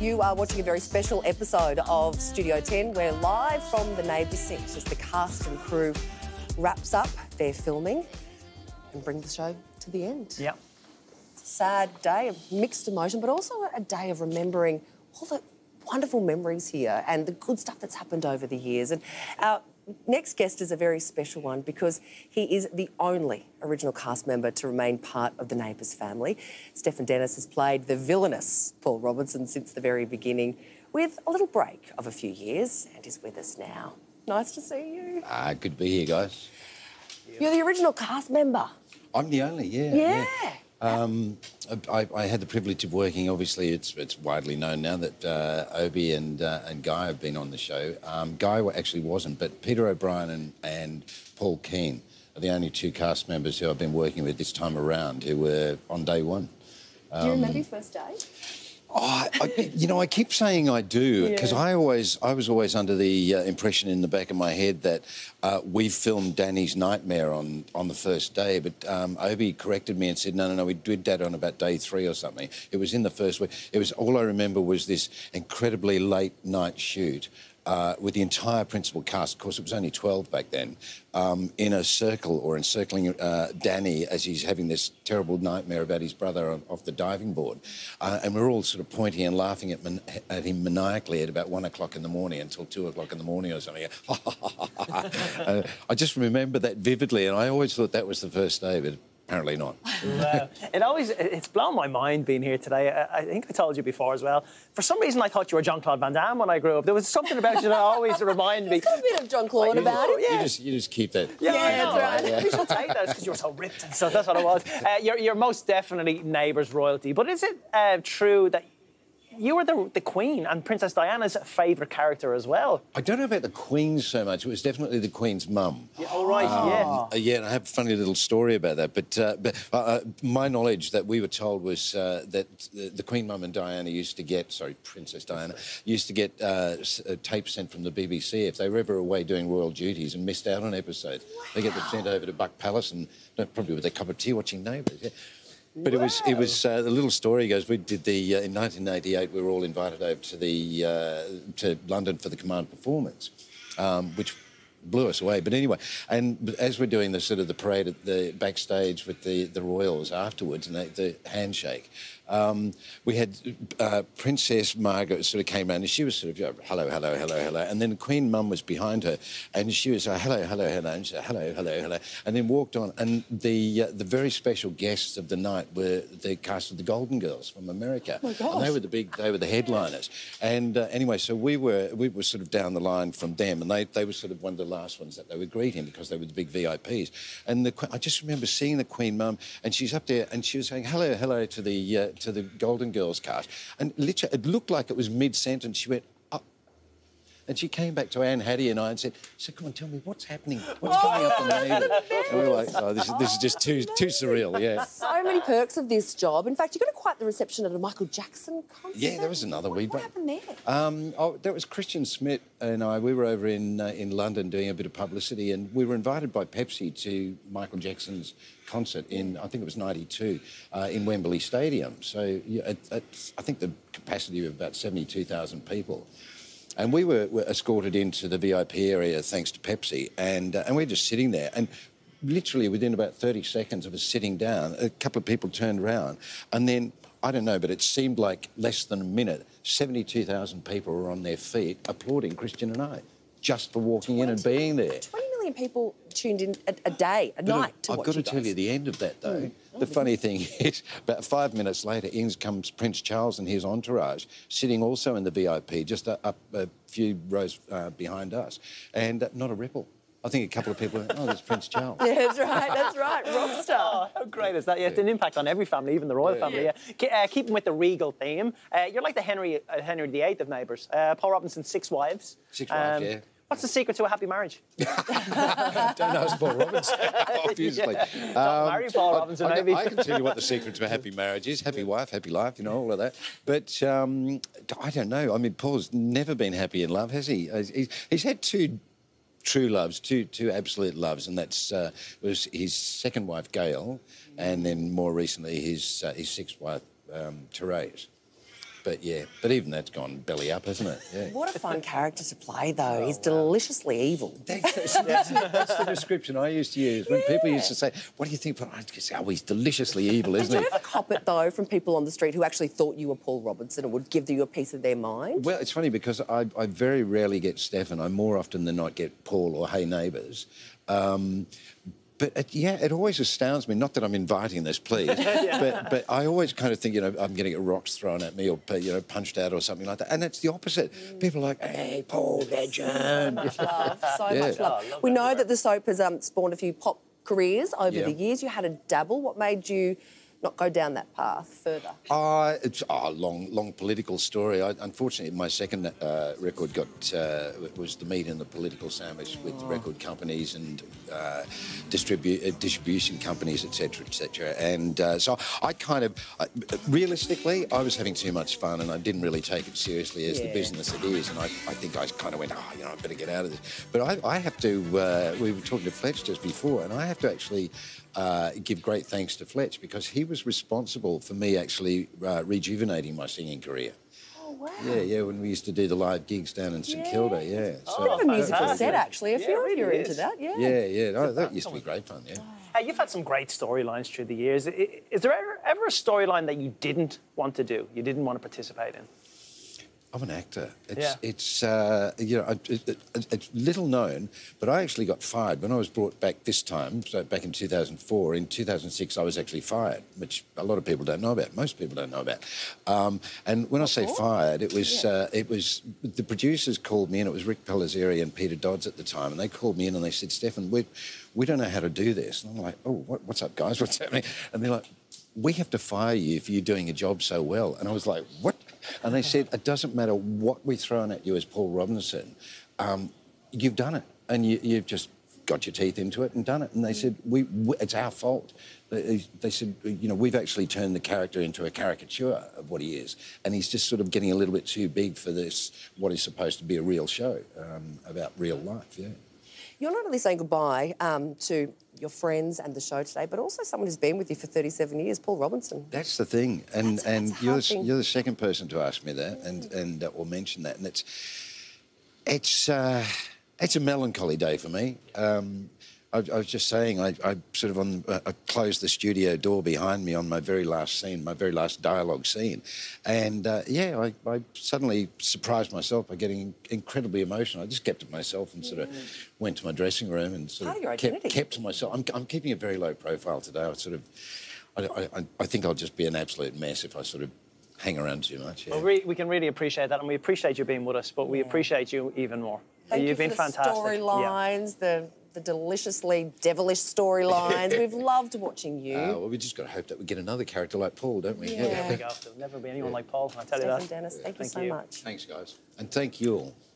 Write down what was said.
You are watching a very special episode of Studio 10. We're live from the Neighbours set as the cast and crew wraps up their filming and brings the show to the end. Yeah. It's a sad day of mixed emotion, but also a day of remembering all the wonderful memories here and the good stuff that's happened over the years. And our next guest is a very special one because he is the only original cast member to remain part of the Neighbours family. Stefan Dennis has played the villainous Paul Robinson since the very beginning, with a little break of a few years, and is with us now. Nice to see you. Good to be here, guys. You're the original cast member. I'm the only, Yeah. I had the privilege of working. Obviously, it's widely known now that Obi and Guy have been on the show. Guy actually wasn't, but Peter O'Brien and Paul Keane are the only two cast members who I've been working with this time around who were on day one. Do you remember your first day? I keep saying I do because I was always under the impression in the back of my head that we filmed Danny's Nightmare on the first day, but Obi corrected me and said, no, we did that on about day 3 or something. It was in the first week. It was, all I remember was this incredibly late night shoot with the entire principal cast. Of course, it was only 12 back then, in a circle or encircling Danny as he's having this terrible nightmare about his brother off the diving board. And we're all sort of pointing and laughing at him maniacally at about 1 o'clock in the morning until 2 o'clock in the morning or something. I just remember that vividly, and I always thought that was the first day, but apparently not. It's blown my mind being here today. I think I told you before as well. For some reason, I thought you were Jean-Claude Van Damme when I grew up. There was something about you that always reminded me. There's got a bit of Jean-Claude about it. Yeah. You just keep that. Yeah, that's right. Yeah. We should take that because you were so ripped and stuff. That's what it was. You're most definitely Neighbours royalty. But is it true that you were the Queen and Princess Diana's favourite character as well? I don't know about the Queen so much. It was definitely the Queen's mum. Yeah, oh, right, Yeah, and I have a funny little story about that. But my knowledge that we were told was that the Queen mum and Diana used to get, Princess Diana, used to get tapes sent from the BBC if they were ever away doing royal duties and missed out on episodes. Wow. They get them sent over to Buck Palace and probably with a cup of tea watching Neighbours. Yeah. But it was the little story goes, we did in 1988 we were all invited over to London for the Command performance, which blew us away. But anyway, and as we're doing the parade at the backstage with the royals afterwards and the handshake, we had Princess Margaret sort of came around and she was sort of hello, hello, hello, hello, and then the Queen Mum was behind her and she was hello, hello, hello, and she said hello, hello, hello, and then walked on. And the very special guests of the night were the cast of the Golden Girls from America. Oh my gosh. And they were the headliners. And anyway, so we were sort of down the line from them, and they were sort of one of the last ones that they would greet him because they were the big VIPs. And I just remember seeing the Queen Mum, and she's up there and she was saying hello, hello to the Golden Girls cast, and literally it looked like it was mid-sentence. She went up, and she came back to Anne Hattie and I and said, "Come on, tell me what's happening. What's coming up on the Neighbours?" And we were like, "Oh, this is just too surreal." Yeah. So many perks of this job. In fact, you got quite the reception at a Michael Jackson concert. Yeah, there was another wee. What happened there? That was Christian Smith and I. We were over in London doing a bit of publicity, and we were invited by Pepsi to Michael Jackson's concert in, I think it was 92, in Wembley Stadium. So I think the capacity of about 72,000 people. And we were escorted into the VIP area thanks to Pepsi, and we're just sitting there. And literally within about 30 seconds of us sitting down, a couple of people turned around, and then, I don't know, but it seemed like less than a minute, 72,000 people were on their feet applauding Christian and I, just for walking in and being there. 20 million people tuned in a day, a night to watch I've got to you guys. tell you the end of that, though. The funny thing is, about 5 minutes later, in comes Prince Charles and his entourage, sitting also in the VIP, just up a few rows behind us, and not a ripple. I think a couple of people went, "Oh, there's Prince Charles." Yeah, that's right, rock star. Oh, how great is that? Yeah, it's an impact on every family, even the royal family. Yeah. Keeping with the regal theme, you're like the Henry VIII of Neighbours. Paul Robinson's 6 wives. 6 wives, yeah. What's the secret to a happy marriage? Don't ask Paul Robinson, obviously. Don't marry Paul Robinson, maybe. I can tell you what the secret to a happy marriage is. Happy wife, happy life, you know, all of that. But I don't know. I mean, Paul's never been happy in love, has he? He's had 2 true loves, two absolute loves, and that's was his second wife, Gail, and then more recently his 6th wife, Therese. yeah, but even that's gone belly up, hasn't it? Yeah. What a fun character to play, though. He's deliciously evil. That's the description I used to use when people used to say, "What do you think?" I'd just say, "Oh, he's deliciously evil, isn't Did he?" you ever cop it, though, from people on the street who actually thought you were Paul Robinson and would give you a piece of their mind? Well, it's funny because I very rarely get Stefan. I more often than not get Paul or Hey Neighbours. But yeah, it always astounds me. Not that I'm inviting this, please, but I always kind of think, I'm getting rocks thrown at me or punched out or something like that. And it's the opposite. People are like, "Hey, Paul, legend." Much love, so much love. We know that the soap has spawned a few pop careers over the years. You had a dabble. What made you not go down that path further? It's a long political story. Unfortunately, my second record was the meat in the political sandwich with record companies and distribution companies, etc., etc. And so I kind of, realistically, I was having too much fun and I didn't really take it seriously as the business it is. And I think I kind of went, I better get out of this. But I have to, we were talking to Fletch just before, and I have to actually give great thanks to Fletch because he was responsible for me actually rejuvenating my singing career. Oh, wow. Yeah, when we used to do the live gigs down in St Kilda, It's a bit of a musical set, actually, if you're into that, Yeah, no, that used to be great fun, You've had some great storylines through the years. Is there ever a storyline that you didn't want to do, you didn't want to participate in? I'm an actor. It's little known, but I actually got fired when I was brought back this time. So back in 2004, in 2006, I was actually fired, which a lot of people don't know about. Most people don't know about. And when I say fired, it was the producers called me in. It was Rick Pellizzeri and Peter Dodds at the time, and they called me in and they said, "Stefan, we don't know how to do this." And I'm like, "Oh, what's up, guys? What's happening?" And they're like, "We have to fire you if you're doing a job so well." And I was like, "What?" And they said, "It doesn't matter what we're throwing at you as Paul Robinson, you've done it, and you've just got your teeth into it and done it." And they said, "It's our fault." They said, "We've actually turned the character into a caricature of what he is, and he's just sort of getting a little bit too big for this, what is supposed to be a real show about real life." Yeah. You're not only saying goodbye to your friends and the show today, but also someone who's been with you for 37 years, Paul Robinson. That's the thing, and you're the second person to ask me that and or mention that, and it's a melancholy day for me. I was just saying, I sort of I closed the studio door behind me on my very last scene, my very last dialogue scene, and I suddenly surprised myself by getting incredibly emotional. I just kept it myself and sort of went to my dressing room and sort of kept to myself. I'm keeping a very low profile today. I think I'll just be an absolute mess if I sort of hang around too much. Yeah. Well, we can really appreciate that, and we appreciate you being with us, but we appreciate you even more. You've been fantastic. Storylines, the deliciously devilish storylines. We've loved watching you. Well, we just got to hope that we get another character like Paul, don't we? There we go. There'll never be anyone like Paul, I'll tell you that. Stefan Dennis, thank you so much. Thanks, guys. And thank you all.